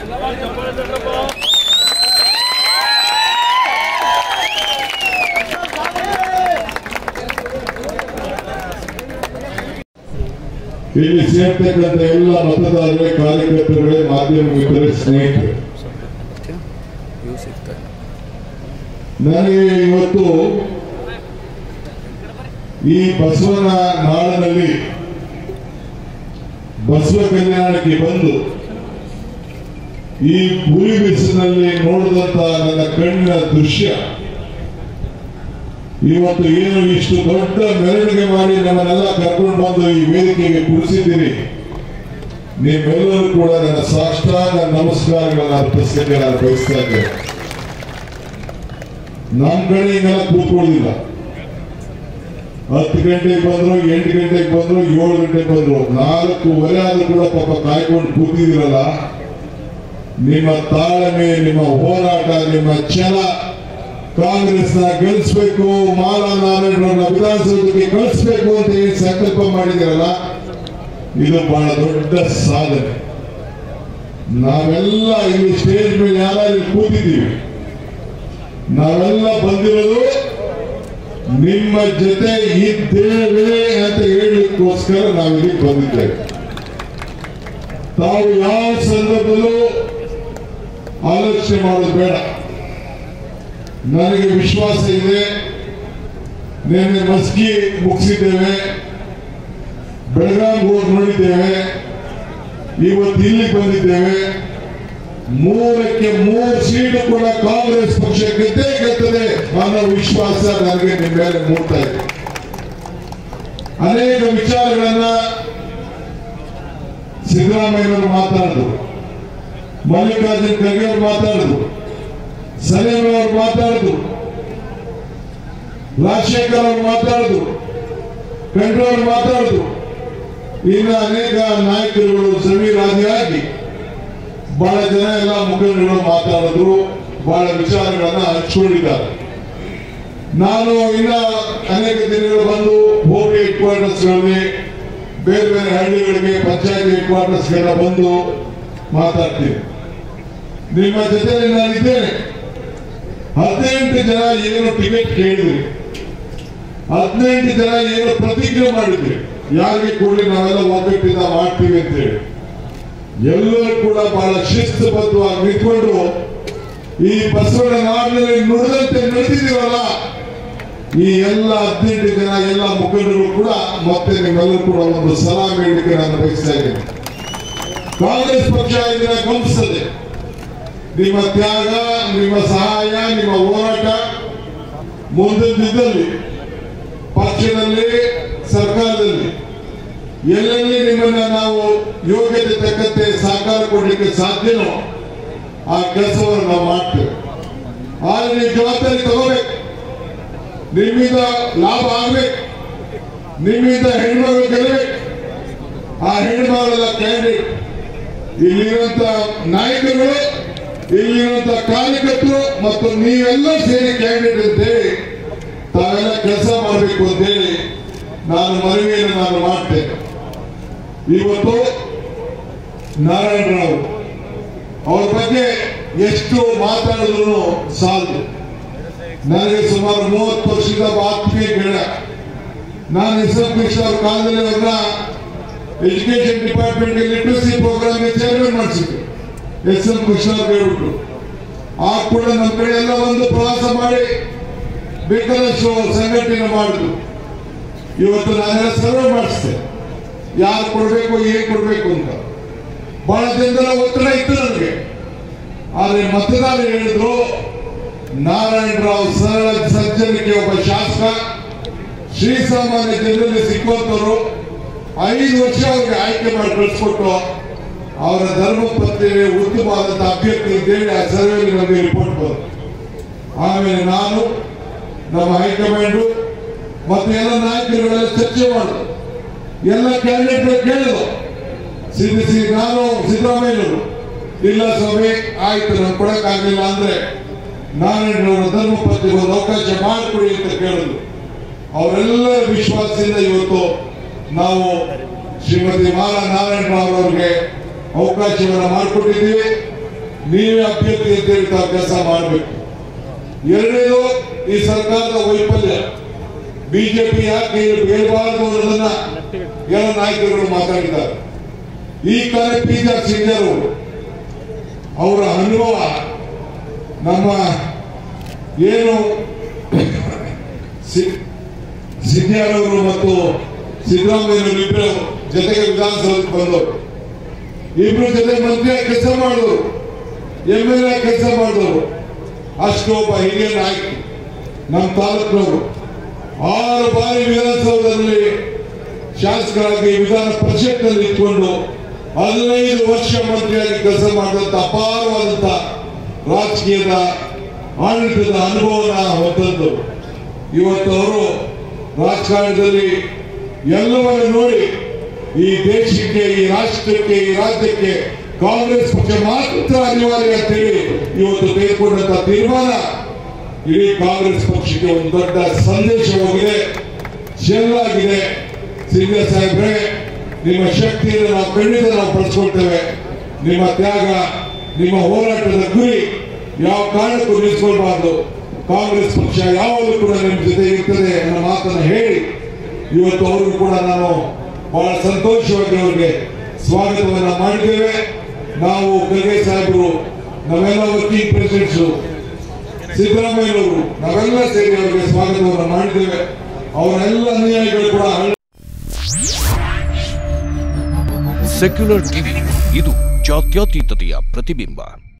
ಇಲ್ಲಿ ಸೇರ್ತಕ್ಕಂಥ ಎಲ್ಲ ಮತದಾರರೇ, ಕಾರ್ಯಕರ್ತರುಗಳೇ, ಮಾಧ್ಯಮ ಮಿತ್ರರೇ, ಸ್ನೇಹಿತರೆ, ನನಗೆ ಇವತ್ತು ಈ ಬಸವನ ನಾಡಿನಲ್ಲಿ ಬಸವ ಕಲ್ಯಾಣಕ್ಕೆ ಬಂದು ಈ ಹುಲಿ ಬಿಸಿಲಿನಲ್ಲಿ ನೋಡಿದಂತ ನನ್ನ ಕಣ್ಣಿನ ದೃಶ್ಯ ಇವತ್ತು ಏನು ಇಷ್ಟು ದೊಡ್ಡ ಮೆರವಣಿಗೆ ಮಾಡಿ ನಮ್ಮನ್ನೆಲ್ಲ ಕರ್ಕೊಂಡು ಬಂದು ಈ ವೇದಿಕೆಗೆ ಕೂರಿಸಿದ್ದೀರಿ. ನೀವೆಲ್ಲರೂ ಕೂಡ ನನ್ನ ಸಾಷ್ಟಾಂಗ ನಮಸ್ಕಾರಗಳನ್ನು ಅರ್ಪಿಸಲಿಕ್ಕೆ ನಾನು ಬಯಸ್ತಾ ಇದ್ದೇನೆ. ನಮ್ಮ ಕಡೆ ಹಿಂಗೆಲ್ಲ ಕೂತ್ಕೊಳ್ಳಿಲ್ಲ. 10 ಗಂಟೆಗೆ ಬಂದ್ರು, 8 ಗಂಟೆಗೆ ಬಂದ್ರು, 7 ಗಂಟೆಗೆ ಬಂದ್ರು, 4:15 ಆದ್ರೂ ಕೂಡ ಪಾಪ ಕಾಯ್ಕೊಂಡು ಕೂತಿದಿರಲ್ಲ. ನಿಮ್ಮ ತಾಳ್ಮೆ, ನಿಮ್ಮ ಹೋರಾಟ, ನಿಮ್ಮ ಛಲ, ಕಾಂಗ್ರೆಸ್ನ ಗೆಲ್ಲಿಸಬೇಕು, ಮಾಲಾ ನಾರಾಯಣರನ್ನ ವಿಧಾನಸೌಧಕ್ಕೆ ಕಳಿಸಬೇಕು ಅಂತ ಏನು ಸಂಕಲ್ಪ ಮಾಡಿದಿರಲ್ಲ, ಇದು ಬಹಳ ದೊಡ್ಡ ಸಾಧನೆ. ನಾವೆಲ್ಲ ಇಲ್ಲಿ ಸ್ಟೇಜ್ ಮೇಲೆ ಯಾರು ಕೂತಿದ್ದೀವಿ, ನಾವೆಲ್ಲ ಬಂದಿರೋದು ನಿಮ್ಮ ಜೊತೆ ಇದ್ದೇವೆ ಅಂತ ಹೇಳಲಿಕ್ಕೋಸ್ಕರ ನಾವಿಲ್ಲಿ ಬಂದಿದ್ದೇವೆ. ತಾವು ಯಾವ ಸಂದರ್ಭದಲ್ಲೂ ಆಲೋಚನೆ ಮಾಡೋದು ಬೇಡ. ನನಗೆ ವಿಶ್ವಾಸ ಇದೆ. ನಿನ್ನೆ ಮಸ್ಕಿ ಮುಗಿಸಿದ್ದೇವೆ, ಬೆಳಗಾವಿ ಹೋಗಿ ನೋಡಿದ್ದೇವೆ, ಇವತ್ತು ಇಲ್ಲಿಗೆ ಬಂದಿದ್ದೇವೆ. 3ಕ್ಕೆ 3 ಸೀಟು ಕೂಡ ಕಾಂಗ್ರೆಸ್ ಪಕ್ಷ ಗೆದ್ದೇ ಗೆಲ್ತದೆ ಅನ್ನೋ ವಿಶ್ವಾಸ ನನಗೆ ನಿಮ್ಮ ಮೇಲೆ ಮೂಡ್ತಾ ಇದೆ. ಅನೇಕ ವಿಚಾರಗಳನ್ನ ಸಿದ್ದರಾಮಯ್ಯನವರು ಮಾತಾಡಿದ್ರು, ಮಲ್ಲಿಕಾರ್ಜುನ್ ಖರ್ಗೆ ಅವರು ಮಾತಾಡಿದ್ರು, ಸಲೀಂ ಅವರು ಮಾತಾಡಿದ್ರು, ರಾಜಶೇಖರ್ ಅವರು ಮಾತಾಡಿದ್ರು, ಖಂಡ್ರೆ ಅವರು ಮಾತಾಡಿದ್ರು, ಇನ್ನು ಅನೇಕ ನಾಯಕರುಗಳು ಸಮೀರ್ ಆದಿಯಾಗಿ ಬಹಳ ಜನ ಎಲ್ಲ ಮುಖಂಡರು ಮಾತಾಡಿದ್ರು, ಬಹಳ ವಿಚಾರಗಳನ್ನ ಹಂಚಿಕೊಂಡಿದ್ದಾರೆ. ನಾನು ಇನ್ನ ಅನೇಕ ದಿನಗಳು ಬಂದು ಹೋಗಿ ಹೆಡ್ ಕ್ವಾರ್ಟರ್ಸ್ಗಳಲ್ಲಿ, ಬೇರೆ ಬೇರೆ ಹಳ್ಳಿಗಳಿಗೆ, ಪಂಚಾಯತ್ ಹೆಡ್ ಕ್ವಾರ್ಟರ್ಸ್ಗೆಲ್ಲ ಬಂದು ಮಾತಾಡ್ತೀನಿ. ನಿಮ್ಮ ಜೊತೆಯಲ್ಲಿ ನಾನಿದ್ದೇನೆ. 18 ಜನ ಏನು ಟಿಕೆಟ್ ಕೇಳಿದ್ರಿ, 18 ಜನ ಏನು ಪ್ರತಿಜ್ಞೆ ಮಾಡಿದ್ರಿ, ಯಾರಿಗೆ ಕೂಡಲೇ ನಾವೆಲ್ಲ ಒಗ್ಗಟ್ಟಿಂದ ಮಾಡ್ತೀವಿ ಅಂತೇಳಿ ಎಲ್ಲರೂ ಕೂಡ ಬಹಳ ಶಿಸ್ತುಬದ್ಧವಾಗಿ ನಿಂತ್ಕೊಂಡು ಈ ಬಸವನ ನಾಡಿನಲ್ಲಿ ನುಡಿದಂತೆ ನಡೆದಿದ್ದೀವಲ್ಲ, ಈ ಎಲ್ಲ 18 ಜನ ಎಲ್ಲ ಮುಖಂಡರು ಕೂಡ ಮತ್ತೆ ನಿಮ್ಮೆಲ್ಲರೂ ಕೂಡ ಒಂದು ಸಲಾಮ್ ಹೇಳಲಿಕ್ಕೆ ನಾನು ಬಯಸ್ತಾ ಇದ್ದೇನೆ. ಕಾಂಗ್ರೆಸ್ ಪಕ್ಷ ಇದನ್ನ ಗಮನಿಸ್ತದೆ. ನಿಮ್ಮ ತ್ಯಾಗ, ನಿಮ್ಮ ಸಹಾಯ, ನಿಮ್ಮ ಹೋರಾಟ ಮುಂದಿನ ದಿನದಲ್ಲಿ ಪಕ್ಷದಲ್ಲಿ, ಸರ್ಕಾರದಲ್ಲಿ ಎಲ್ಲೆಲ್ಲಿ ನಿಮ್ಮನ್ನ ನಾವು ಯೋಗ್ಯತೆ ತಕ್ಕಂತೆ ಸಹಕಾರ ಕೊಡಲಿಕ್ಕೆ ಸಾಧ್ಯನೋ ಆ ಕೆಲಸವನ್ನು ನಾವು ಮಾಡ್ತೇವೆ. ಆದ್ರೆ ನೀವು ಜವಾಬ್ದಾರಿ ತಗೋಬೇಕು. ನಿಮ್ಮಿಂದ ಲಾಭ ಆಗ್ಬೇಕು, ನಿಮ್ಮಿಂದ ಹೆಣ್ಮಗಳು ಗೆಲ್ಲಬೇಕು. ಆ ಹೆಣ್ಮಗಳ ಕ್ಯಾಂಡಿಡೇಟ್ ಇಲ್ಲಿರುವಂತ ನಾಯಕರುಗಳು, ಇಲ್ಲಿರುವಂತ ಕಾರ್ಯಕರ್ತರು ಮತ್ತು ನೀವೆಲ್ಲ ಸೇರಿ ಕ್ಯಾಂಡಿಡೇಟ್ ಅಂತೇಳಿ ತಾವೆಲ್ಲ ಕೆಲಸ ಮಾಡಬೇಕು ಅಂತೇಳಿ ನಾನು ಮನವಿಯನ್ನು ನಾನು ಮಾಡ್ತೇನೆ. ಇವತ್ತು ನಾರಾಯಣರಾವ್ ಅವ್ರ ಬಗ್ಗೆ ಎಷ್ಟು ಮಾತಾಡಿದ್ರು ಸಾಲದು. ನನಗೆ ಸುಮಾರು 30 ವರ್ಷದ ಆತ್ಮೀಯ ಗೆಳೆಯ. ನಾನು ಎಸ್.ಎಂ. ಕೃಷ್ಣ ಅವ್ರ ಕಾಲದಲ್ಲಿ ಅವ್ರನ್ನ ಎಜುಕೇಶನ್ ಡಿಪಾರ್ಟ್ಮೆಂಟ್ ಲಿಟ್ರಸಿ ಪ್ರೋಗ್ರಾಮ್ಗೆ ಚೇರ್ಮನ್ ಮಾಡಿಸಿದ್ರು. ಎಸ್.ಎಂ. ಕೃಷ್ಣ ಅವ್ರು ಹೇಳ್ಬಿಟ್ರು. ಆ ಕೂಡ ನಮ್ಮ ಕಡೆ ಎಲ್ಲ ಒಂದು ಪ್ರವಾಸ ಮಾಡಿ ಬೇಕಾದಷ್ಟು ಸಂಘಟನೆ ಮಾಡಿದ್ರು. ಇವತ್ತು ನಾನೆಲ್ಲ ಸರ್ವೆ ಮಾಡಿಸಿದೆ, ಯಾರು ಕೊಡಬೇಕು, ಏನ್ ಕೊಡಬೇಕು ಅಂತ. ಬಹಳ ಜನರ ಒತ್ತಡ ಇತ್ತು ನನಗೆ. ಆದ್ರೆ ಮತದಾರ ಹೇಳಿದ್ರು, ನಾರಾಯಣರಾವ್ ಸರಳ ಸಜ್ಜನಿಕೆ, ಒಬ್ಬ ಶಾಸಕ, ಶ್ರೀಸಾಮಾನ್ಯ ಜನರಲ್ಲಿ ಸಿಕ್ಕುವಂತವರು, 5 ವರ್ಷ ಅವ್ರಿಗೆ ಆಯ್ಕೆ ಮಾಡಿ ಕಳಿಸ್ಕೊಟ್ಟು ಅವರ ಧರ್ಮಪತ್ನಿಗೆ ಉತ್ತಮವಾದಂತ ಅಭ್ಯರ್ಥಿ ಅಂತೇಳಿ ಆ ಸರ್ವೆಯಲ್ಲಿ ನಮಗೆ ರಿಪೋರ್ಟ್ ಬಂತು. ಆಮೇಲೆ ನಾನು, ನಮ್ಮ ಹೈಕಮಾಂಡ್ ಮತ್ತೆ ಎಲ್ಲ ನಾಯಕರುಗಳೆಲ್ಲ ಚರ್ಚೆ ಮಾಡಿದ್ರು. ಎಲ್ಲ ಕ್ಯಾಂಡಿಡೇಟ್ ಕೇಳಿದ್ರು. ನಾನು ಸಿದ್ದರಾಮಯ್ಯನವರು, ಇಲ್ಲ ಸ್ವಾಮಿ ಆಯ್ತು ನಾನು ಕೊಡಕ್ಕಾಗಲಿಲ್ಲ ಅಂದ್ರೆ ನಾರಾಯಣರವರ ಧರ್ಮಪತ್ನಿಗೆ ಒಂದು ಅವಕಾಶ ಮಾಡಿಕೊಡಿ ಅಂತ ಕೇಳಿದ್ರು. ಅವರೆಲ್ಲ ವಿಶ್ವಾಸದಿಂದ ಇವತ್ತು ನಾವು ಶ್ರೀಮತಿ ಮಾಲಾ ನಾರಾಯಣರಾವ್ ಅವರಿಗೆ ಅವಕಾಶವನ್ನು ಮಾಡಿಕೊಟ್ಟಿದ್ದೀವಿ. ನೀವೇ ಅಭ್ಯರ್ಥಿ ಅಂತ ಹೇಳಿ ತಾವು ಕೆಲಸ ಮಾಡಬೇಕು. ಎರಡನೇದು ಈ ಸರ್ಕಾರದ ವೈಫಲ್ಯ. ಬಿಜೆಪಿ ಯಾಕೆ ಬೇಡಬಾರದು ಅನ್ನೋದನ್ನ ಎಲ್ಲ ನಾಯಕರುಗಳು ಮಾತಾಡಿದ್ದಾರೆ. ಈ ಕಾಲ ಪಿ.ಜೆ. ಸಿಂಗರು ಅವರ ಅನುಭವ ನಮ್ಮ ಏನು ಸಿಂಗ್ಯಾರವರು ಮತ್ತು ಸಿದ್ದರಾಮಯ್ಯವರು ಇಬ್ಬರು ಜೊತೆಗೆ ವಿಧಾನಸೌಧಕ್ಕೆ ಬಂದವರು, ಇಬ್ರು ಜೊತೆ ಮಂತ್ರಿಯಾಗಿ ಕೆಲಸ ಮಾಡಿದವರು, MLA ಕೆಲಸ ಮಾಡಿದವರು. ಅಷ್ಟು ಒಬ್ಬ ಹಿರಿಯ ನಾಯಕ ನಮ್ಮ ತಾಲೂಕಿನವರು 6 ಬಾರಿ ವಿಧಾನಸೌಧದಲ್ಲಿ ಶಾಸಕರಾಗಿ ವಿಧಾನ ಪರಿಷತ್ನಲ್ಲಿ ಇಟ್ಕೊಂಡು 15 ವರ್ಷ ಮಂತ್ರಿಯಾಗಿ ಕೆಲಸ ಮಾಡಿದಂತ ಅಪಾರವಾದಂತ ರಾಜಕೀಯದ ಆಡಳಿತದ ಅನುಭವನ ಹೊಂದದ್ದು. ಇವತ್ತು ಅವರು ರಾಜಕಾರಣದಲ್ಲಿ ಎಲ್ಲವನ್ನು ನೋಡಿ ಈ ದೇಶಕ್ಕೆ, ಈ ರಾಷ್ಟ್ರಕ್ಕೆ, ಈ ರಾಜ್ಯಕ್ಕೆ ಕಾಂಗ್ರೆಸ್ ಪಕ್ಷ ಮಾತ್ರ ಅನಿವಾರ್ಯ ಅಂತೇಳಿ ಇವತ್ತು ತೆಗೆದುಕೊಂಡಂತ ತೀರ್ಮಾನ ಇಡೀ ಕಾಂಗ್ರೆಸ್ ಪಕ್ಷಕ್ಕೆ ಒಂದು ದೊಡ್ಡ ಸಂದೇಶವಾಗಿದೆ, ಚೆಲ್ಲಾಗಿದೆ. ಸಿಂಗ ಸಾಹೇಬ್ರೆ, ನಿಮ್ಮ ಶಕ್ತಿಯನ್ನು ನಾವು ಖಂಡಿತ ಬಳಸ್ಕೊಳ್ತೇವೆ. ನಿಮ್ಮ ತ್ಯಾಗ, ನಿಮ್ಮ ಹೋರಾಟದ ಗುರಿ ಯಾವ ಕಾರಣಕ್ಕೂ ನಿಲ್ಲಿಸ್ಕೊಳ್ಬಾರ್ದು. ಕಾಂಗ್ರೆಸ್ ಪಕ್ಷ ಯಾವಾಗಲೂ ಕೂಡ ನಿಮ್ಮ ಜೊತೆ ಇರ್ತದೆ ಅನ್ನೋ ಮಾತನ್ನು ಹೇಳಿ ಇವತ್ತು ಅವ್ರಿಗೂ ಕೂಡ ನಾನು ಬಹಳ ಸಂತೋಷವಾಗಿ ಅವರಿಗೆ ಸ್ವಾಗತವನ್ನ ಮಾಡಿದ್ದೇವೆ. ನಾವು ಖರ್ಗೆ ಸಾಹೇಬರು, ನಾವೆಲ್ಲ ವರ್ಕಿಂಗ್ ಪ್ರೆಸಿಡೆಂಟ್ಸು, ಸಿದ್ದರಾಮಯ್ಯನವರು, ನಾವೆಲ್ಲ ಸೇರಿ ಅವರಿಗೆ ಸ್ವಾಗತವನ್ನು ಮಾಡಿದ್ದೇವೆ. ಅವರೆಲ್ಲ ಅನುಯಾಯಿಗಳು ಕೂಡ ಸೆಕ್ಯುಲರ್ ಟಿವಿ, ಇದು ಜಾತ್ಯತೀತತೆಯ ಪ್ರತಿಬಿಂಬ.